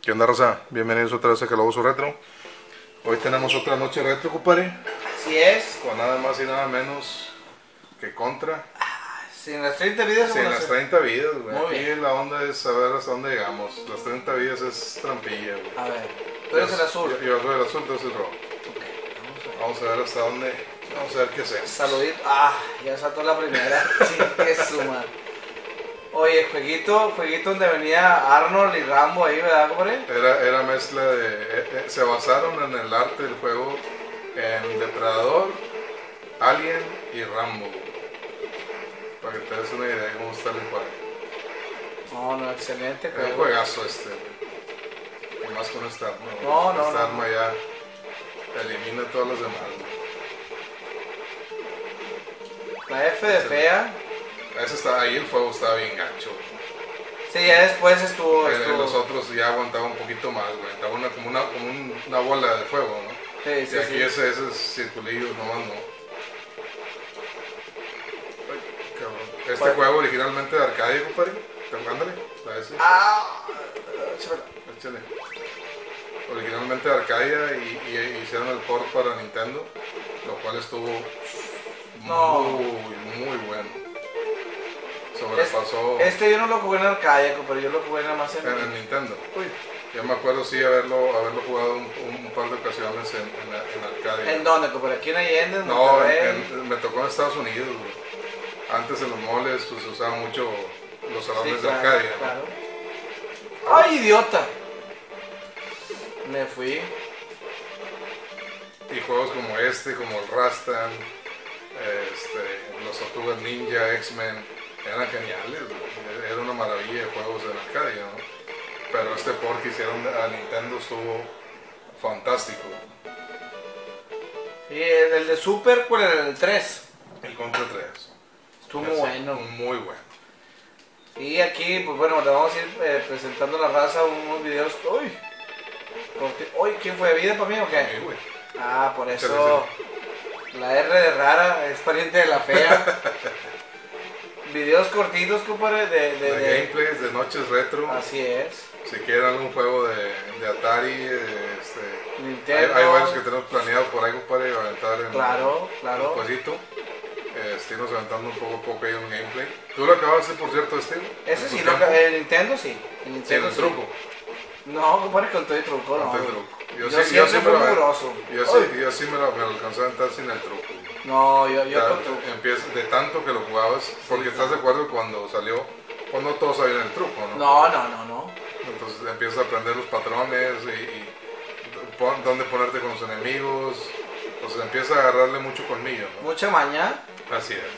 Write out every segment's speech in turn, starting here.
¿Qué onda, raza? Bienvenidos otra vez a Calabozo Retro. Hoy tenemos otra noche retro, compadre. Así es. Con nada más y nada menos que Contra. Sin las 30 vidas. Sin las 30 vidas, güey. Muy Aquí bien. la onda es saber hasta dónde llegamos. Las 30 vidas es trampilla, güey. A ver, tú eres el azul. Yo soy el azul, tú eres el rojo. Ok, Vamos a ver hasta dónde. Vamos a ver qué hacemos. saludito. Ya saltó la primera. Sí, qué suma. Oye, jueguito donde venía Arnold y Rambo ahí, ¿verdad, compadre? Era mezcla de. Se basaron en el arte del juego en Depredador, Alien y Rambo. Para que te des una idea de cómo está el juego. No, excelente Es un juego. juegazo este, güey. Y más con esta arma. No, esta no. arma ya elimina todas las demás, güey. La F de fea. Ahí el fuego estaba bien gancho. Sí, ya después estuvo. Los otros ya aguantaban un poquito más, güey. Estaba como una bola de fuego, ¿no? Sí, sí, Y aquí sí. ese circulillo nomás no. Ay, cabrón. Este ¿Cuál? juego originalmente de arcade, compadre. Ándale, la S. Chúpala. Échale. Originalmente de Arcadia y hicieron el port para Nintendo, lo cual estuvo No. muy bueno. Sobrepasó Este yo no lo jugué en Arcadia, pero yo lo jugué nada más en el Nintendo. Uy. Yo me acuerdo sí haberlo jugado un par de ocasiones en Arcadia. ¿En dónde, compadre? ¿Aquí en Allende? ¿En No, Monterrey? me tocó en Estados Unidos, güey. Antes en los moles pues, se usaban mucho los salones Sí, de claro, Arcadia, ¿no? claro. ¡Ay, idiota! Me fui. Y juegos como como el Rastan, los Tortugas Ninja, X-Men, eran geniales, güey. Era una maravilla de juegos en Arcadia, ¿no? Pero este port que hicieron a Nintendo estuvo fantástico. Y el de Super, ¿cuál era? El 3. El Contra 3. Estuvo muy bueno. Muy bueno. Y aquí, pues bueno, te vamos a ir presentando a la raza unos videos. ¡Uy! Uy, ¿quién fue? ¿Vida para mí o qué? Sí, güey. Ah, por eso la R de rara es pariente de la fea. Videos cortitos, compadre, De gameplays, de noches retro. Así es. Si quieren algún juego de Atari, Nintendo. hay varios que tenemos planeado por ahí para aventar en Claro, el claro. jueguito. Estuvimos aventando un poco ahí un gameplay. ¿Tú lo acabaste, por cierto, Steve? Ese sí, ¿En tu tiempo? el Nintendo sí. El Sí, Nintendo el truco. No, compadre, con todo y truco, no. Con todo el truco. Yo sí siempre me fui lo- mugroso. Yo sí me lo alcancé a aventar sin el truco. No, yo O sea, con truco. de tanto que lo jugabas, porque estás de acuerdo cuando salió, pues no todos sabían el truco, ¿no? No. Entonces empiezas a aprender los patrones y dónde ponerte con los enemigos. Entonces empiezas a agarrarle mucho colmillo, ¿no? Mucha maña. Así es.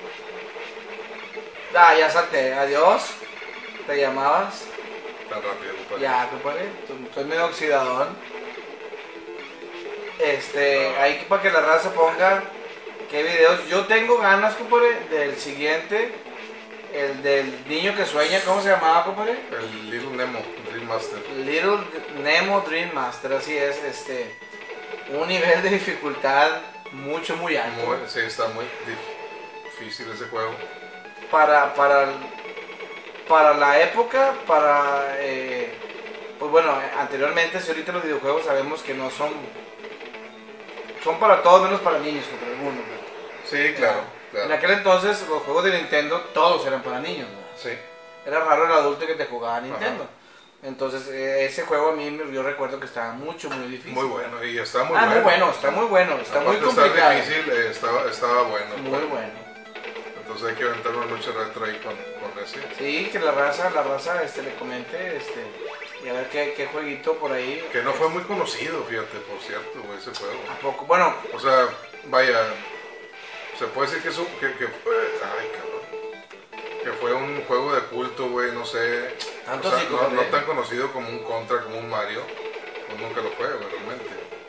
Ya salté. Adiós. ¿Te llamabas? Tan rápido, compadre. Ya, compadre. Estoy medio oxidadón. Ahí para que la raza ponga qué videos. Yo tengo ganas, compadre, del siguiente. El del niño que sueña. ¿Cómo se llamaba, compadre? El Little Nemo, Dream Master. Little Nemo Dream Master. Así es. Un nivel de dificultad muy alto. Sí, está muy difícil ese juego. Para la época, pues bueno, anteriormente, si ahorita los videojuegos sabemos que no son para todos menos para niños, para algunos, ¿verdad? Sí, claro. En aquel entonces los juegos de Nintendo todos eran para niños, ¿verdad? Sí. Era raro el adulto que te jugaba Nintendo. Ajá. Entonces ese juego a mí yo recuerdo que estaba muy difícil. Muy bueno, y está muy muy bueno. está muy bueno, está muy Aparte de complicado. estar difícil, estaba bueno. Muy bueno. Entonces hay que aventar una noche retro ahí con ese. Sí, que la raza le comente, y a ver qué jueguito por ahí. Que no fue muy conocido, fíjate, por cierto, güey, ese juego. ¿A poco? Bueno, O sea, vaya, se puede decir que ay, cabrón. Que fue un juego de culto, güey, no sé. Tanto O sea, así no, como no tan conocido como un Contra, como un Mario. Pues nunca lo fue, güey, realmente.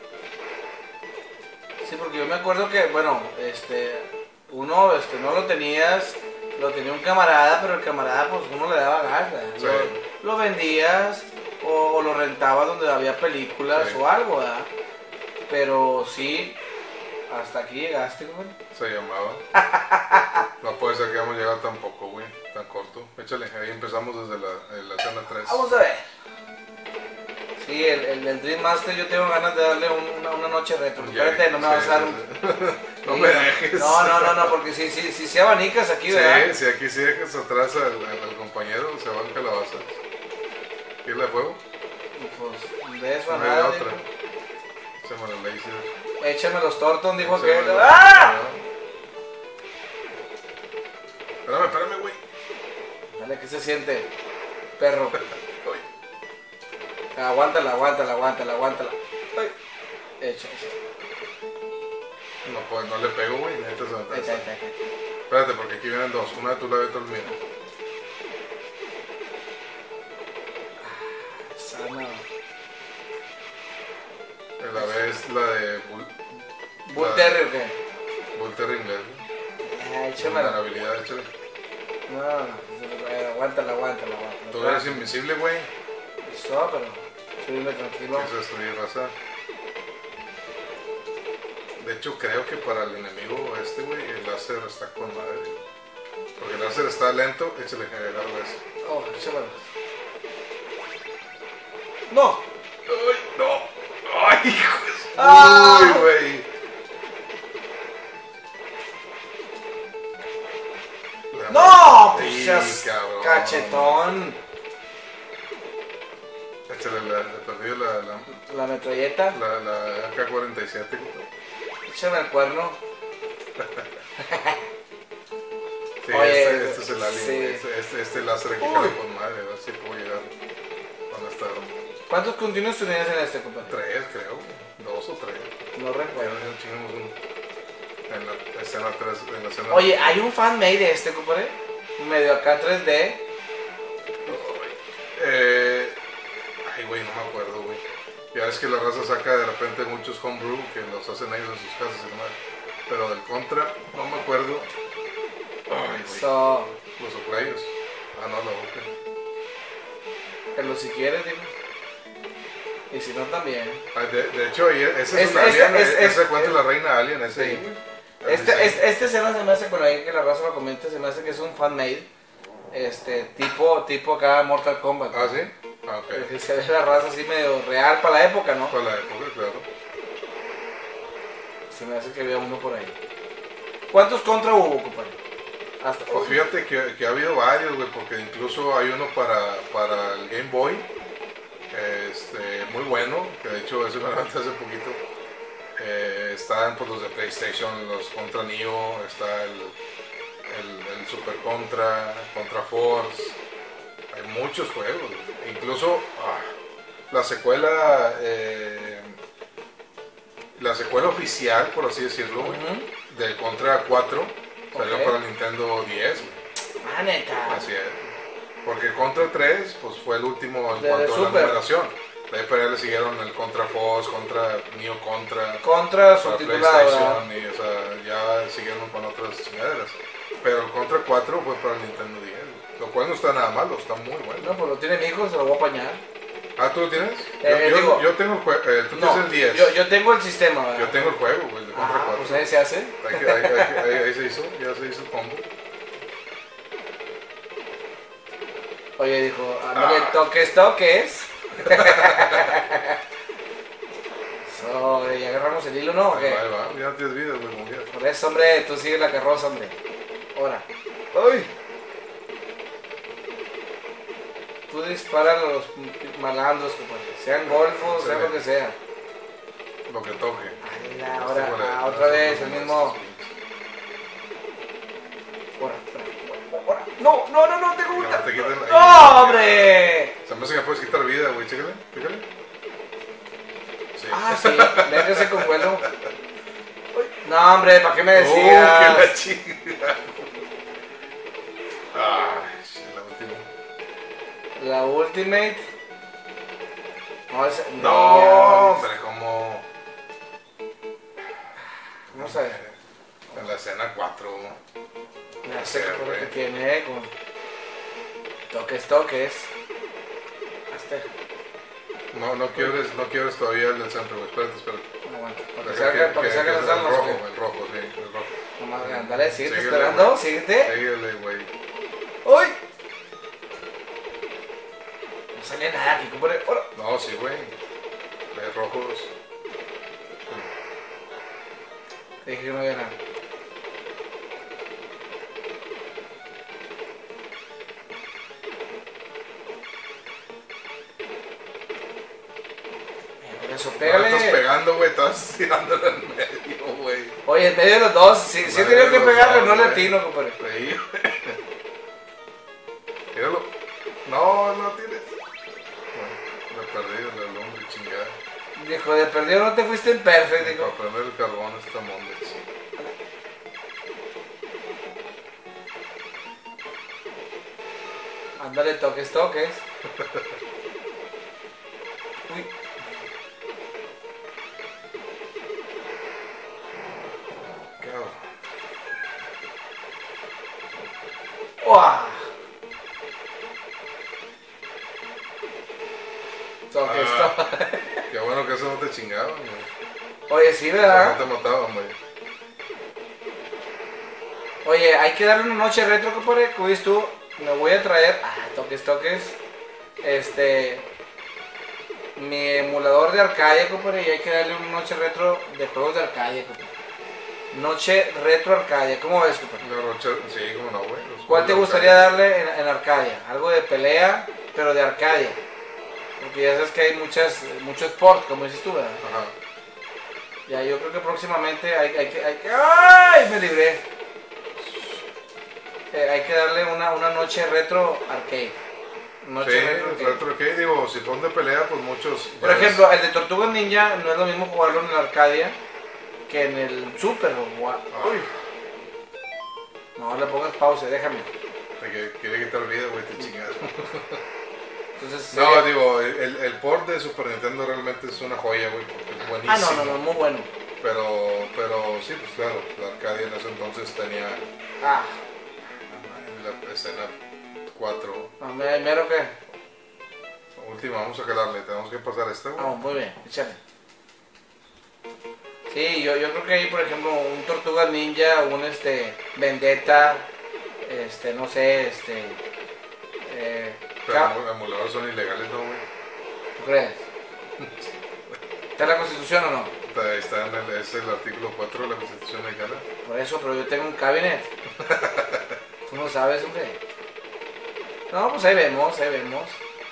sí, porque yo me acuerdo que, bueno, uno no lo tenías, lo tenía un camarada, pero el camarada, pues uno le daba gas, ¿verdad? Sí. Lo vendías o lo rentabas donde había películas Sí. o algo, ¿verdad? Pero sí, hasta aquí llegaste, güey. Se llamaba. No puede ser que hayamos llegado tan poco, güey, tan corto. Échale, ahí empezamos desde la escena 3. Vamos a ver. Sí, el Dream Master yo tengo ganas de darle una noche retro. Espérate, no me vas a dar un... No me dejes. No, porque si abanicas aquí, ¿verdad? Sí, si aquí sí dejas atrás al compañero, se va en calabaza. ¿Qué la juego? Pues de eso a No hay nada. otra. Échame los laser. Échame los Torton, dijo que... Échame los- ¡Ah! Espérame, güey. Dale, ¿qué se siente? Perro. Aguántala. Ay. Echa. No, pues no le pego, güey. Neta se me atrasa. Echa. Espérate, porque aquí vienen dos. Una de tu lado y otra de mío. Sana. La vez la de ¿Bull Terrier o qué? Bull Terrier inglés. Échamela. Vulnerabilidad, échale. No, aguántala. Tú eres invisible, güey. Eso, pero subirme tranquilo. Eso destruye raza. De hecho, creo que para el enemigo güey, el láser está con madre. Porque el láser está lento, échale generar eso. Oh, échamela. ¡No! ¡Ay, no! ¡Ay, hijos! ¡Ah! ¡Uy, güey! ¡No! Pues Sí, seas cabrón. cachetón. Échale le perdió La metralleta. la AK-47. Échame el cuerno. Sí, Oye, este es el alien. sí. Este láser aquí jala con madre, a ver si puedo llegar cuando está. ¿Cuántos continuos tenías en este, compadre? 3, creo. 2 o 3. No recuerdo. Ya chingamos en la escena 3. En la escena Oye, hay un fan-made de este, compadre. Medio acá 3D. Ay, güey, no me acuerdo, güey. Ya ves que la raza saca de repente muchos homebrew que los hacen ellos en sus casas y demás. Pero del contra, no me acuerdo. Ay, güey. So, Los soplayos. Ah, no, la boca. pero si quieres, digo. Y si no, también. Ay, de hecho, ese es un Este- alien. es- Ese cuenta la reina alien, ese Sí. ahí, güey. Este escena se me hace, con ahí que la raza lo comenta, se me hace que es un fan-made. Tipo acá Mortal Kombat. Ah, sí. Ah, ok. Que se ve la raza así medio real para la época, ¿no? Para la época, claro. Se me hace que había uno por ahí. ¿Cuántos contra hubo, compadre? Hasta... Pues fíjate que ha habido varios, güey, porque incluso hay uno para el Game Boy, muy bueno, que de hecho eso me lo levanté hace poquito. Están pues, los de PlayStation, los contra Neo, está el Super Contra Force. Hay muchos juegos, güey. Incluso la secuela oficial, por así decirlo, güey, de Contra 4 salió Ok. para Nintendo 10, güey. Ah, neta. Así es. Porque el Contra 3 pues, fue el último en De cuanto a la Super. numeración. De ahí para allá le siguieron el Contra Force, Contra Neo Contra, Contra para subtitulado. PlayStation, y o sea, ya siguieron con otras chingaderas. Pero el Contra 4 fue para el Nintendo 10, güey. Lo cual no está nada malo, está muy bueno. No, pues lo tiene mi hijo, se lo voy a apañar. Ah, ¿tú lo tienes? Digo- yo tengo el juego, tú No, tienes el 10. yo tengo el sistema, ¿verdad? Yo tengo el juego, güey, de Contra 4. Pues ahí se hace. Ahí se hizo, ya se hizo el combo. Oye, dijo, ándale, toques. Ya agarramos el hilo, ¿no? ¿O Ahí qué? va, ahí va, ya no tienes vida, güey, como quieras. Por eso, hombre, tú sigues la carroza, hombre. Ahora. ¡Ay! Tú disparas a los malandros, compadre. Sean golfos, sea lo que sea. Lo que toque. Ahora, otra vez, el mismo. Ahora. No, tengo Que no te quiten ahí. ¡No, hombre! Se me hace que puedes quitar vida, güey, chécale, fíjale. Sí. Ah, sí, déjese con vuelo. Uy, no, hombre, ¿para qué me ¡Oh, que la decías? chinga! Ay, sí, la última. La Ultimate. No, No, hombre, como. Vamos a ver. En la escena 4. Ya sé Sí, qué güey. que tiene con toques. Hasta. No quieres todavía el del centro, güey. Espérate. No aguanta. Para que Deja salga, que las almas. el ¿o qué? rojo, sí, el rojo. Nomás, ándale, síguete Síguele, esperando, güey. síguete. Síguele, güey. ¡Uy! No sale nada aquí, compadre. ¡Hola! No, sí, güey. Rojos. Te dije que no había nada. Por eso, No pégale. estás pegando, güey, estás tirándolo en medio, güey. Oye, en medio de los dos, sí he Medio tenido de que los pegarle, dos, no le güey. atino, compadre. Ahí. Míralo. No, no tienes. Bueno, me perdí en el hombre, chingada. Dijo, de perdido no te fuiste en perfect, dijo. Para prender el carbón esta monda, sí. Ándale, toques, toques. Uy. Cabrón. ¡Uah! Toques, Ah. toques. Qué bueno que eso no te chingaban, güey. Oye, sí, Eso no ¿verdad? te mataban, güey. Oye, hay que darle una noche retro, compadre. Como dices tú, me voy a traer. Toques, toques. Mi emulador de Arcadia, compadre. Y hay que darle una noche retro de juegos de Arcadia, compadre. Noche retro Arcadia. ¿Cómo ves, compadre? La rocha, sí, como no, güey. Los ¿Cuál te juegos de gustaría Arcadia. darle en Arcadia? Algo de pelea, pero de Arcadia. Porque ya sabes que hay mucho sport, como dices tú, ¿verdad? Ajá. Ya, yo creo que próximamente hay que... ¡Ay! Me libré. Hay que darle una noche retro arcade. Noche Sí, retro arcade. retro que digo, si son de pelea, pues muchos. Por ejemplo, el de Tortugas Ninja no es lo mismo jugarlo en el Arcadia que en el Super. Uy. No le pongas pausa, déjame. Quería quitar el video, güey, te chingas. Entonces, No, sería- digo, el port de Super Nintendo realmente es una joya, güey, porque es buenísimo. no, muy bueno. Pero sí, pues claro, la Arcadia en ese entonces tenía Ah, la escena 4. mero que. Última, vamos a calarle, tenemos que pasar esta, güey. Vamos, muy bien, échale. Sí, yo creo que ahí, por ejemplo, un Tortugas Ninja, un Vendetta, no sé, Pero emuladores son ilegales, ¿no, güey? ¿tú crees? ¿Está en la Constitución o no? Está en es el artículo 4 de la Constitución Mexicana. Por eso, pero yo tengo un cabinet. Tú no sabes, hombre. No, pues ahí vemos, ahí vemos.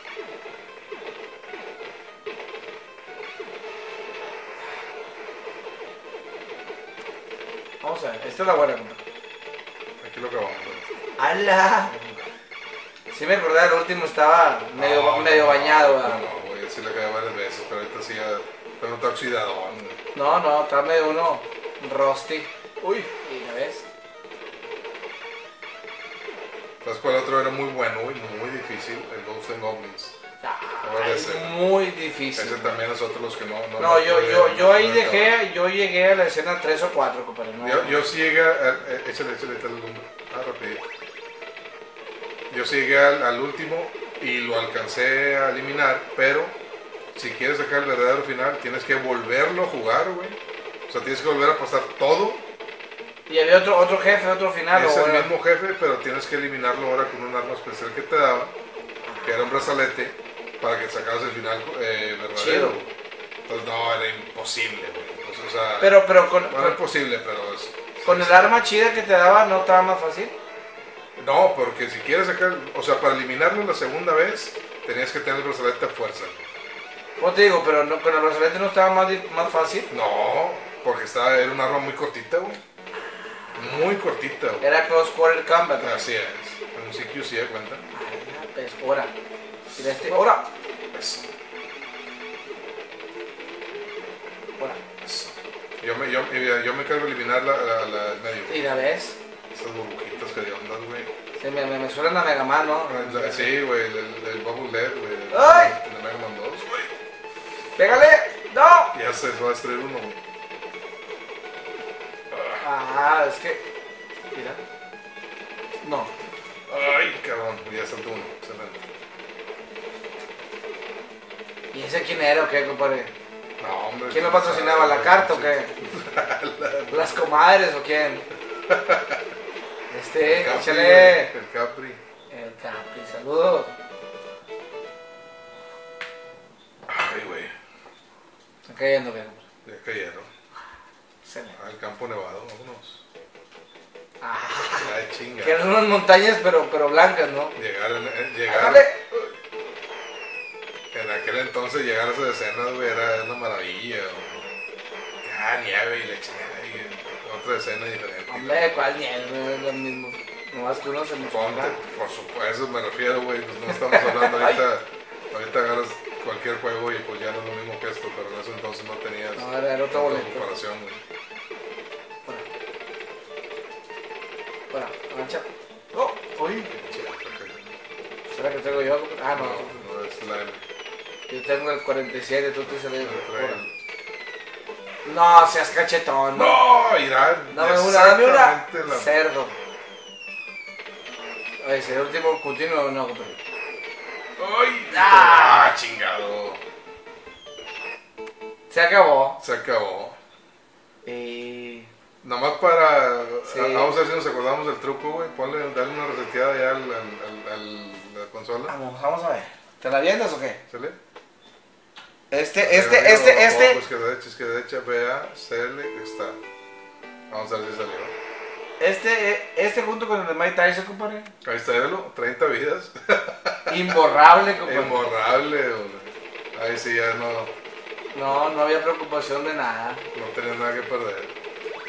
Vamos a ver, esta es la buena, compadre. Aquí lo acabamos, güey. ¡Hala! Sí me acordaba, el último estaba medio bañado, ¿verdad? No, güey, sí le caí varias veces, pero ahorita sí ya. Pero no está oxidado, güey. No, está medio uno rusty. Uy, ¿y la ves? ¿Sabes cuál otro era muy bueno, güey? Muy difícil, el Ghosts and Goblins. Ahora Es ese. muy difícil. Ese también es otro de los que no. No, yo ahí no dejé, yo llegué a la escena 3 o 4, compadre. No, Yo sí llegué échale, tal lumbre. Rapidito. Yo sí llegué al último y lo alcancé a eliminar, pero si quieres sacar el verdadero final, tienes que volverlo a jugar, güey. O sea, tienes que volver a pasar todo. Y había otro jefe, otro final. Y es o el era- mismo jefe, pero tienes que eliminarlo ahora con un arma especial que te daba, que era un brazalete, para que sacaras el final verdadero. Chido. Entonces, no, era imposible, güey. Entonces, o sea, Pero no era imposible, pero con el arma chida que te daba, ¿no estaba más fácil? No, porque si quieres sacar, o sea, para eliminarlo la segunda vez, tenías que tener el brazalete a fuerza. ¿Cómo te digo? Pero no, con el brazalete no estaba más fácil. No, porque era un arma muy cortita, güey. Muy cortita, güey. Era Close Quarter Combat. Así es. En un CQ sí da cuenta. Ah, pues, ahora. Mira ahora. Eso, Ahora. eso. Yo me encargo de eliminar la medio. ¿Y la ves? Esas burbujitas que de ondas, güey. Sí, me suena a Mega Man, ¿no? Sí, güey, el Bubble LED, güey. ¡Ay! El de Mega Man 2, güey. ¡Pégale! ¡No! Ya se va a destruir uno, güey. Ah, es que. Mira. No. Ay, cabrón, ya saltó uno. Excelente. ¿Y ese quién era o qué, compadre? No, hombre. ¿Quién lo patrocinaba? ¿La carta o qué? ¿Las comadres o quién? El Capri, Échale. el Capri. El Capri, saludos. Ay, güey. cayendo bien, compadre. Ya cayeron. Excelente. Al campo nevado, vámonos. Ah, Ay, chinga. que eran unas montañas, pero blancas, ¿no? Llegar Ándale. en aquel entonces llegar a esas escenas, güey, era una maravilla, güey. Nieve y la chingada y otra escena diferente. Hombre, ¿cuál nieve? No es lo mismo. Nomás que uno se Ponte, emociona. por supuesto, me refiero, güey, pues no estamos hablando ahorita. Ahorita agarras cualquier juego y pues ya no es lo mismo que esto, pero en ese entonces no tenías No, era otro boleto. comparación, güey. Bueno, mancha. Oh, uy. ¿Será que tengo yo? Ah, no. No es la M. Yo tengo el 47, tú te saliendo. No trae el- No, seas cachetón. No, Irán. Dame una. Exactamente la- Cerdo. Oye, ¿será el último continuo o no, compadre? ¡Ay! ¡Ah! Chingado! Se acabó. Se acabó. Y... Nada más para. Sí. Vamos a ver si nos acordamos del truco, güey. Ponle, dale una reseteada ya a la consola. Vamos a ver. ¿Te la avientas o qué? ¿Sale? Pues Izquierda derecha, vea, select, está. Vamos a ver si salió. Este junto con el de Mike Tyson, compadre. Ahí está, velo, 30 vidas. Imborrable, compadre. Imborrable, güey. Ahí sí ya No había preocupación de nada. no tenía nada que perder.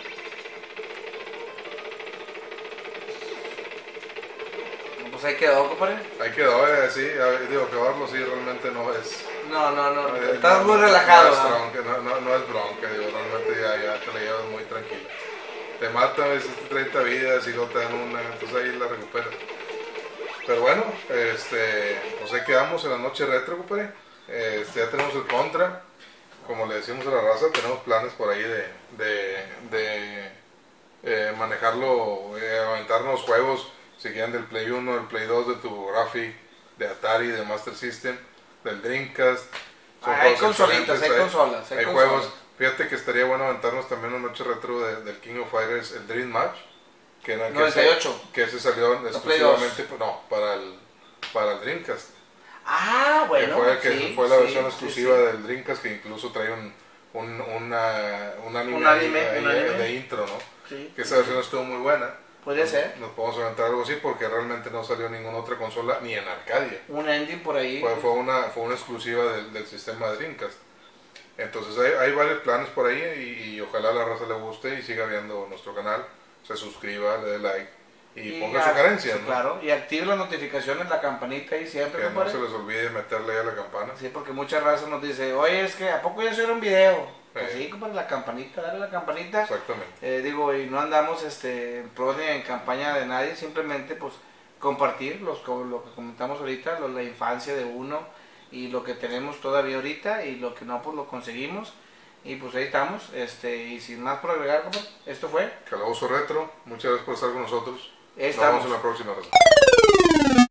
Pues ahí quedó, compadre. Ahí quedó, sí, digo, acabarlo sí realmente no es. No. Eh, Estás muy no relajado. es ¿ah? bronca, no es bronca, digo, realmente ya te la llevas muy tranquila. Te matan, es 30 vidas y no te dan una, entonces ahí la recuperas. Pero bueno, pues ahí quedamos en la noche retro, compadre. Ya tenemos el contra. Como le decimos a la raza, tenemos planes por ahí de manejarlo, aventarnos juegos, si quieren del Play 1, del Play 2, de TurboGrafx, de Atari, de Master System, del Dreamcast. Son Hay juegos consolitas, excelentes, hay consolas. hay juegos. Fíjate que estaría bueno aventarnos también una noche retro del King of Fighters, el Dream Match, que 98. que ese salió exclusivamente para el Dreamcast. Ah, bueno. Que fue la versión exclusiva del Dreamcast, que incluso trae un anime de intro, ¿no? Sí. Que esa versión estuvo muy buena. Podría ser. Nos podemos aventar algo así porque realmente no salió ninguna otra consola ni en Arcadia. Un ending por ahí. Fue una exclusiva del sistema Dreamcast. Entonces hay varios planes por ahí y ojalá a la raza le guste y siga viendo nuestro canal, se suscriba, le dé like y ponga sugerencias, sí, ¿no? claro, y active las notificaciones, la campanita ahí siempre, Que no compadre. se les olvide meterle a la campana. Sí, porque muchas razas nos dice, oye, es que ¿a poco ya subieron un video? Pues Sí. sí, compadre, la campanita, dale la campanita. Exactamente. Digo, y no andamos en pro ni en campaña de nadie, simplemente pues compartir lo que comentamos ahorita, la infancia de uno y lo que tenemos todavía ahorita y lo que no, pues lo conseguimos. Y pues ahí estamos, y sin más por agregar, compadre, esto fue Calabozo Retro, muchas gracias por estar con nosotros. Nos Estamos. vemos en la próxima.